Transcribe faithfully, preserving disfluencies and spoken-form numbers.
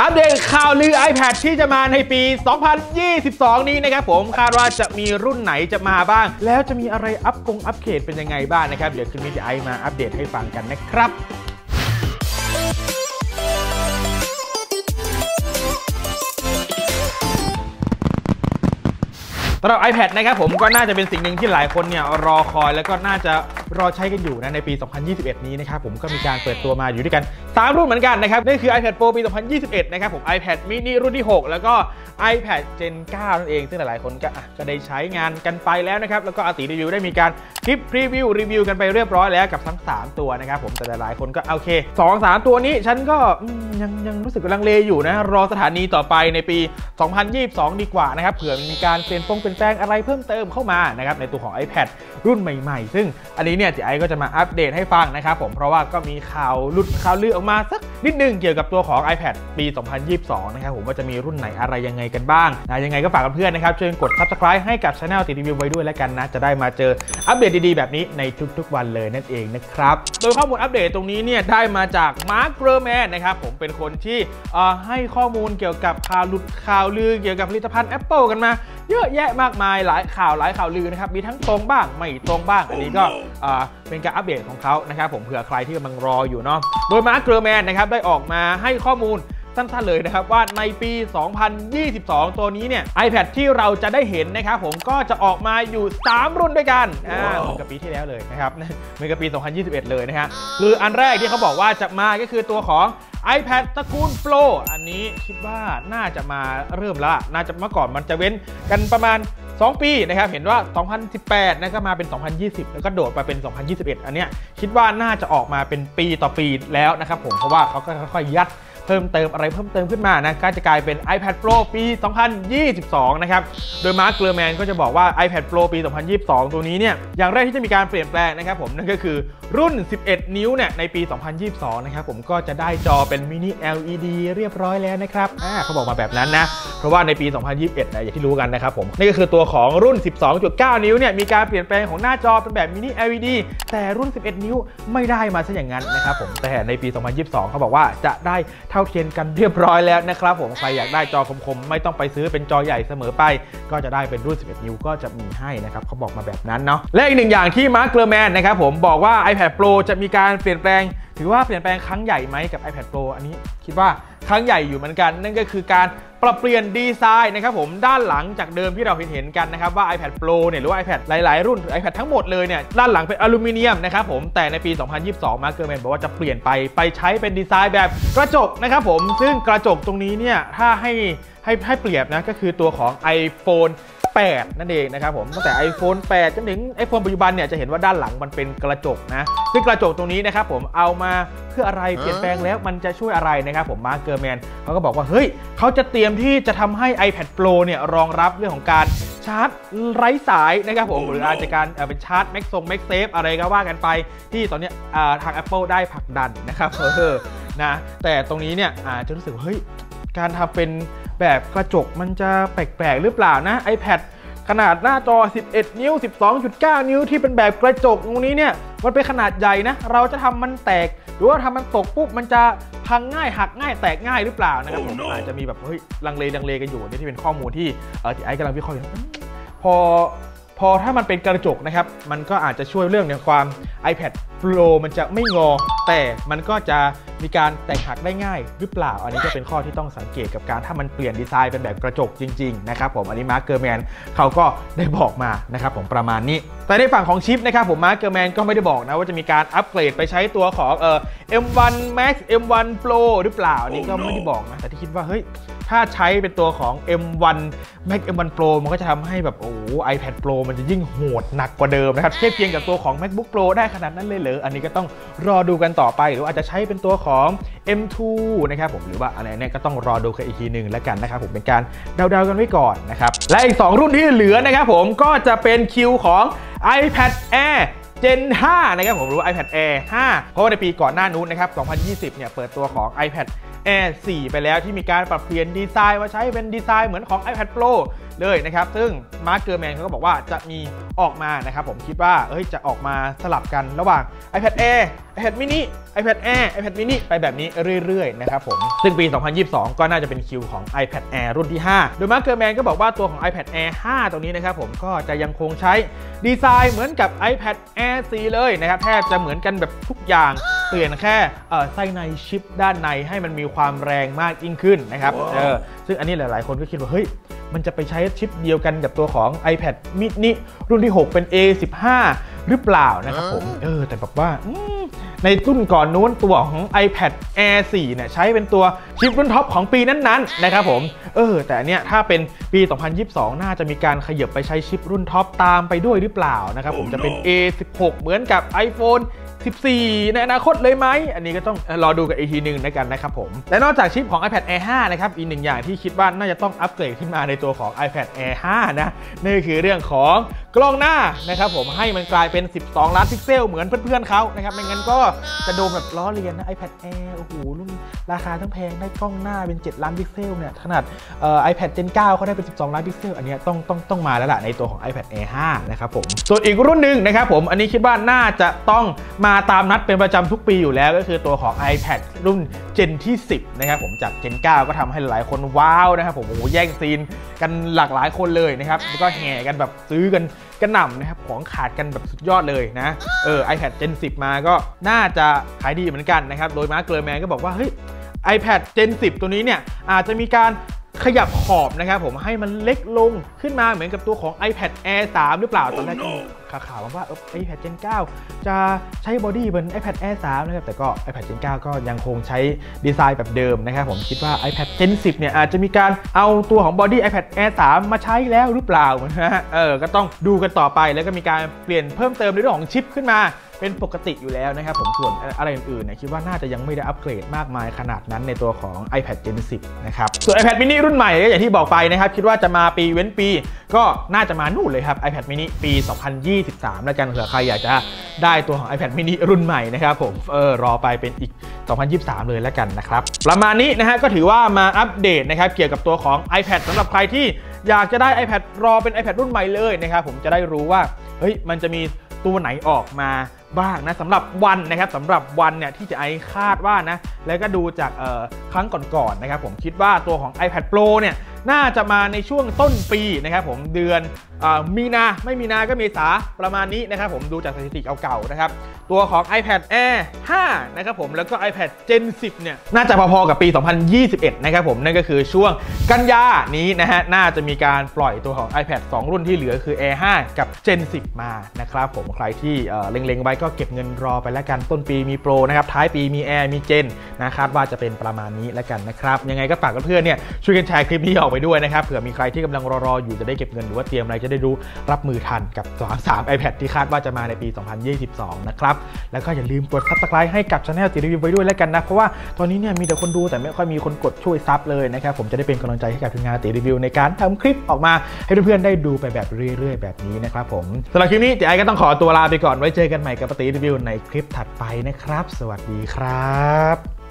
อัปเดตข่าวลือ iPad ที่จะมาในปี สองพันยี่สิบสอง นี้นะครับผมคาดว่าจะมีรุ่นไหนจะมาบ้างแล้วจะมีอะไรอัปกงอัปเกรดเป็นยังไงบ้างนะครับเดี๋ยวคืนนี้จะไอมาอัปเดตให้ฟังกันนะครับสำหรับ iPad นะครับผมก็น่าจะเป็นสิ่งหนึ่งที่หลายคนเนี่ยรอคอยแล้วก็น่าจะรอใช้กันอยู่นะในปี สองพันยี่สิบเอ็ด นี้นะครับผมก็มีการเปิดตัวมาอยู่ด้วยกันสามรุ่นเหมือนกันนะครับนี่คือ iPad Pro ปี สองพันยี่สิบเอ็ด นะครับผม iPad mini รุ่นที่ หกแล้วก็ iPad Gen เก้า นั่นเองซึ่งหลายๆคนก็ก็ได้ใช้งานกันไปแล้วนะครับแล้วก็อาติรีวิวได้มีการคลิปพรีวิวรีวิวกันไปเรียบร้อยแล้วกับทั้งสามตัวนะครับผมแต่หลายๆคนก็โอเค สอง สาม ตัวนี้ฉันก็ยังยังรู้สึกลังเลอยู่นะรอสถานีต่อไปในปี สองพันยี่สิบสอง ดีกว่านะครับเผื่อมีการเปลี่ยนฟงเปลี่ยนแปลงอะไรเพิ่มเติมเข้ามานะครับในตัวของ iPad รุ่นใหม่ๆซึ่งอันนี้เนี่ยจีไอก็จะมาอัปเดตให้ฟังนะครับผมเพราะว่าก็มีข่าวหลุดข่าวลือออกมาสักนิดนึงเกี่ยวกับตัวของ iPad ปี สองพันยี่สิบสอง นะครับผมว่าจะมีรุ่นไหนอะไรยังไงกันบ้างนะยังไงก็ฝากเพื่อนๆนะครับช่วยกด Subscribe ให้กับ Channel ติดรีวิวไว้ด้วยแล้วกันนะจะได้มาเจออัปเดตดีๆแบบนี้ในทุกๆวันเลยนั่นเองนะครับโดยข้อมูลอัปเดตตรงนี้เนี่ยได้มาจาก Mark Gurman นะครับผมเป็นคนที่ให้ข้อมูลเกี่ยวกับข่าวหลุดข่าวลือเกี่ยวกับผลิตภัณฑ์ Apple กันมาเยอะแยะมากมายหลายข่าวหลายข่าวลือนะครับมีทั้งตรงบ้างไม่ตรงบ้างอันนี้ก็เป็นการอัปเดตของเขานะครับผมเผื่อใครที่กำลังรออยู่เนาะโดย Mark Gurman นะครับได้ออกมาให้ข้อมูลสั้นๆเลยนะครับว่าในปี สองพันยี่สิบสอง ตัวนี้เนี่ย iPad ที่เราจะได้เห็นนะครับผมก็จะออกมาอยู่สามรุ่นด้วยกันอ่าเหมือนกับปีที่แล้วเลยนะครับเหมือนกับปี สองพันยี่สิบเอ็ด เลยนะฮะคืออันแรกที่เขาบอกว่าจะมาก็คือตัวของ iPad ตระกูล Pro อันนี้คิดว่าน่าจะมาเริ่มละน่าจะเมื่อก่อนมันจะเว้นกันประมาณสองปีนะครับเห็นว่าสองพันสิบแปดนะก็มาเป็นสองพันยี่สิบแล้วก็โดดมาเป็นสองพันยี่สิบเอ็ดอันเนี้ยคิดว่าน่าจะออกมาเป็นปีต่อปีแล้วนะครับผมเพราะว่าเขาก็ค่อยๆยัดเพิ่มเติมอะไรเพิ่มเติมขึ้นมานะก็จะกลายเป็น iPad Pro ปี สองพันยี่สิบสอง นะครับโดย Mark Gurman ก็จะบอกว่า iPad Pro ปี สองพันยี่สิบสอง ตัวนี้เนี่ยอย่างแรกที่จะมีการเปลี่ยนแปลงนะครับผมนั่นก็คือรุ่นสิบเอ็ดนิ้วเนี่ยในปี สองพันยี่สิบสอง นะครับผมก็จะได้จอเป็น Mini แอล อี ดี เรียบร้อยแล้วนะครับอ่าเขาบอกมาแบบนั้นนะเพราะว่าในปี สองพันยี่สิบเอ็ด นะอย่างที่รู้กันนะครับผมนี่ก็คือตัวของรุ่น สิบสองจุดเก้า นิ้วเนี่ยมีการเปลี่ยนแปลงของหน้าจอเป็นแบบ Mini แอล อี ดี แต่รุ่นสิบเอ็ดนิ้วไม่ได้มาซะอย่างนั้นนะครับผมแต่ในปี สองพันยี่สิบสอง เขาบอกว่าจะได้เท่าเทียมกันเรียบร้อยแล้วนะครับผมใครอยากได้จอคมๆไม่ต้องไปซื้อเป็นจอใหญ่เสมอไปก็จะได้เป็นรุ่นสิบเอ็ดนิ้วก็จะมีให้นะครับเขาบอกมาแบบนั้นเนาะและอีกหนึ่งอย่างที่ Mark Gurman นะครับผมบอกว่า iPad Pro จะมีการเปลี่ยนแปลงถือว่าเปลี่ยนแปลงครั้งใหญ่ไหมกับ iPad Pro อันนี้คิดว่าครั้งใหญ่อยู่เหมือนกันนั่นก็คือการปรับเปลี่ยนดีไซน์นะครับผมด้านหลังจากเดิมที่เราเห็นกันนะครับว่า iPad Pro เนี่ยหรือว่า iPad หลายๆรุ่น iPad ทั้งหมดเลยเนี่ยด้านหลังเป็นอลูมิเนียมนะครับผมแต่ในปี สองพันยี่สิบสอง Mark Gurman บอกว่าจะเปลี่ยนไปไปใช้เป็นดีไซน์แบบกระจกนะครับผมซึ่งกระจกตรงนี้เนี่ยถ้าให้ให้ให้เปรียบนะก็คือตัวของ iPhone แปด นั่นเองนะครับผมตั้งแต่ iPhone แปด จนถึง iPhone ปัจจุบันเนี่ยจะเห็นว่าด้านหลังมันเป็นกระจกนะซึ่งกระจกตรงนี้นะครับผมเอามาเพื่ออะไรเปลี่ยนแปลงแล้วมันจะช่วยอะไรนะครับผม Mark Gurman เขาก็บอกว่าเฮ้ยเขาจะเตรียมที่จะทำให้ iPad Pro เนี่ยรองรับเรื่องของการชาร์จไร้สายนะครับผมหรืออาจจะการเป็นชาร์จ Mag MagSafe อะไรก็ว่ากันไปที่ตอนนี้ทาง Apple ได้ผลักดันนะครับเออนะแต่ตรงนี้เนี่ยอาจจะรู้สึกเฮ้ยการทำเป็นแบบกระจกมันจะแปลกๆหรือเปล่านะ iPad ขนาดหน้าจอสิบเอ็ดนิ้ว สิบสองจุดเก้า นิ้วที่เป็นแบบกระจกตรงนี้เนี่ยมันเป็นขนาดใหญ่นะเราจะทำมันแตกหรือว่าทำมันตกปุ๊บมันจะพังง่ายหักง่ายแตกง่ายหรือเปล่านะครับผมอาจจะมีแบบเฮ้ยลังเลลังเลกันอยู่นี่ที่เป็นข้อมูลที่เออที่ไอ้กำลังวิเคราะห์อยู่พอพอถ้ามันเป็นกระจกนะครับมันก็อาจจะช่วยเรื่องในความ iPad Pro มันจะไม่งอแต่มันก็จะมีการแตกหักได้ง่ายหรือเปล่าอันนี้ก็เป็นข้อที่ต้องสังเกตกับการถ้ามันเปลี่ยนดีไซน์เป็นแบบกระจกจริงๆนะครับผมอันนี้ Mark Gurman เขาก็ได้บอกมานะครับผมประมาณนี้แต่ในฝั่งของชิปนะครับผม Mark Gurman ก็ไม่ได้บอกนะว่าจะมีการอัปเกรดไปใช้ตัวของเอ่อ เอ็ม วัน Max เอ็ม วัน Pro หรือเปล่าอันนี้ก็ไม่ได้บอกนะแต่ที่คิดว่าเฮ้ยถ้าใช้เป็นตัวของ เอ็ม วัน Max เอ็ม วัน Pro มันก็จะทำให้แบบโอ้ iPad Pro มันจะยิ่งโหดหนักกว่าเดิมนะครับเทียบเคียงกับตัวของ MacBook Pro ได้ขนาดนั้นเลยเหรออันนี้ก็ต้องรอดูกันต่อไปหรืออาจจะใช้เป็นตัวของ เอ็ม ทู นะครับผมหรือว่าอะไรเนี่ยก็ต้องรอดูกันอีกทีหนึ่งแล้วกันนะครับผมเป็นการเดาๆกันไว้ก่อนนะครับและอีกสองรุ่นที่เหลือนะครับผมก็จะเป็นคิวของ iPad Air Gen ห้า นะครับผมหรือว่า iPad Air ห้าเพราะว่าในปีก่อนหน้านู้นนะครับสองพันยี่สิบเนี่ยเปิดตัวของ iPad Air โฟร์ ไปแล้วที่มีการปรับเปลี่ยนดีไซน์มาใช้เป็นดีไซน์เหมือนของ iPad Pro เลยนะครับซึ่งมาร์คเกอร์แมนเขาก็บอกว่าจะมีออกมานะครับผมคิดว่าเอ้ยจะออกมาสลับกันระหว่าง iPad Air iPad mini iPad Air iPad mini ไปแบบนี้เรื่อยๆนะครับผมซึ่งปี สองพันยี่สิบสอง ก็น่าจะเป็นคิวของ iPad Air รุ่นที่ ห้า โดยมาร์คเกอร์แมนก็บอกว่าตัวของ iPad Air ไฟว์ ตรงนี้นะครับผมก็จะยังคงใช้ดีไซน์เหมือนกับ iPad Air โฟร์ เลยนะครับแทบจะเหมือนกันแบบทุกอย่างเปลี่ยนแค่ไส้ในชิปด้านในให้มันมีความแรงมากยิ่งขึ้นนะครับเออซึ่งอันนี้หลายๆคนก็คิดว่าเฮ้ยมันจะไปใช้ชิปเดียวกันกับตัวของ iPad mini รุ่นที่หกเป็น เอ สิบห้า หรือเปล่านะครับผมเออแต่แบบว่าในรุ่นก่อนนู้นตัวของ iPad Air โฟร์ เนี่ยใช้เป็นตัวชิปรุ่นท็อปของปีนั้นๆนะครับผมเออแต่อันเนี้ยถ้าเป็นปี สองพันยี่สิบสอง น่าจะมีการขยับไปใช้ชิปรุ่นท็อปตามไปด้วยหรือเปล่านะครับผมจะเป็น เอ สิบหก เหมือนกับ iPhone สิบสี่ ในอนาคตเลยไหมอันนี้ก็ต้องรอดูกันอีกทีหนึ่งนะกันนะครับผมและนอกจากชิปของ iPad Air ไฟว์ นะครับอีกหนึ่งอย่างที่คิดว่าน่าจะต้องอัปเกรดขึ้นมาในตัวของ iPad Air ไฟว์ นะนี่คือเรื่องของกล้องหน้านะครับผมให้มันกลายเป็นสิบสองล้านพิกเซลเหมือนเพื่อนๆเขานะครับไม่งั้นก็จะโดนแบบล้อเลียนนะ iPad Air โอ้โหรุ่นราคาทั้งแพงได้กล้องหน้าเป็นเจ็ดล้านพิกเซลเนี่ยขนาดเอ่อ iPad Gen เก้าเขาได้เป็นสิบสองล้านพิกเซลอันนี้ต้องต้องต้องมาแล้วล่ะในตัวของ iPad Air ไฟว์ นะครับผมส่วนอีกรุ่นหนึ่งนะครับผมอันนี้คิดว่าน่าจะต้องมาตามนัดเป็นประจำทุกปีอยู่แล้วก็คือตัวของ iPad รุ่น Gen ที่สิบนะครับผมจาก Gen เก้าก็ทำให้หลายคนว้าวนะครับผมโอ้โหแย่งซีนกันหลากหลายคนเลยนะครับแล้วก็แห่กันแบบซื้อกันกระหน่ำนะครับของขาดกันแบบสุดยอดเลยนะเออ iPad Gen สิบมาก็น่าจะขายดีเหมือนกันนะครับโดยมาร์คเกอร์แมนก็บอกว่าเฮ้ย iPad Gen สิบตัวนี้เนี่ยอาจจะมีการขยับขอบนะครับผมให้มันเล็กลงขึ้นมาเหมือนกับตัวของ iPad Air สาม หรือเปล่าตอนแรกก็ข่าวๆว่า iPad Gen เก้าจะใช้บอดี้เหมือน iPad Air สาม นะครับแต่ก็ iPad Gen เก้า ก็ยังคงใช้ดีไซน์แบบเดิมนะครับผมคิดว่า iPad Gen สิบ เนี่ยอาจจะมีการเอาตัวของบอดี้ iPad Air สาม มาใช้แล้วหรือเปล่านะฮะเออก็ต้องดูกันต่อไปแล้วก็มีการเปลี่ยนเพิ่มเติมในเรื่องของชิปขึ้นมาเป็นปกติอยู่แล้วนะครับผมส่วนอะไรอื่นๆเนี่ยคิดว่าน่าจะยังไม่ได้อัปเกรดมากมายขนาดนั้นในตัวของ iPad Gen สิบ นะครับส่วน iPad mini รุ่นใหม่ก็อย่างที่บอกไปนะครับคิดว่าจะมาปีเว้นปีก็น่าจะมานู่นเลยครับ iPad mini ปี สองพันยี่สิบสาม แล้วกันเผื่อใครอยากจะได้ตัวของ iPad mini รุ่นใหม่นะครับผมเออรอไปเป็นอีก สองพันยี่สิบสาม เลยแล้วกันนะครับประมาณนี้นะฮะก็ถือว่ามาอัปเดตนะครับเกี่ยวกับตัวของ iPad สำหรับใครที่อยากจะได้ iPad รอเป็น iPad รุ่นใหม่เลยนะครับผมจะได้รู้ว่าเฮ้ยมันจะมีตัวไหนออกมาบ้างนะสำหรับวันนะครับสำหรับวันเนี่ยที่จะไอคาดว่านะแล้วก็ดูจากครั้งก่อนๆนะครับผมคิดว่าตัวของ iPad Pro เนี่ยน่าจะมาในช่วงต้นปีนะครับผมเดือนมีนาไม่มีนาก็เมษาประมาณนี้นะครับผมดูจากสถิติเก่าๆนะครับตัวของ iPad Air ไฟว์ นะครับผมแล้วก็ iPad Gen สิบ เนี่ยน่าจะพอๆกับปี สองพันยี่สิบเอ็ด นะครับผมนั่นก็คือช่วงกันยานี้นะฮะน่าจะมีการปล่อยตัวของ iPad สอง รุ่นที่เหลือคือ Air ไฟว์ กับ Gen สิบ มานะครับผมใครที่เล็งๆไว้ก็เก็บเงินรอไปแล้วกันต้นปีมีโปรนะครับท้ายปีมี Air มี Gen นะคาดว่าจะเป็นประมาณนี้แล้วกันนะครับยังไงก็ฝากเพื่อนๆเนี่ยช่วยกันแชร์คลิปนี้ออกไปด้วยนะครับเผื่อมีใครที่กำลังรอๆอยู่จะได้เก็บเงินหรือว่าเตรียมอะไรจะได้รู้รับมือทันกับสาม iPad ที่คาดว่าจะมาในปี สองพันยี่สิบสอง นะครับแล้วก็อย่าลืมกด ซับสไครบ์ ให้กับ Channel ตีรีวิวไว้ด้วยแล้วกันนะเพราะว่าตอนนี้เนี่ยมีแต่คนดูแต่ไม่ค่อยมีคนกดช่วยซับเลยนะครับผมจะได้เป็นกำลังใจให้กับทีมงานตีรีวิวในการทำคลิปออกมาให้เพื่อนๆได้ดูไปแบบเรื่อยๆแบบนี้นะครับผมสำหรับคลิปนี้ตีไอก็ต้องขอตัวลาไปก่อนไว้เจอกันใหม่กับตีรีวิวในคลิปถัดไปนะครับสวัสดีครับ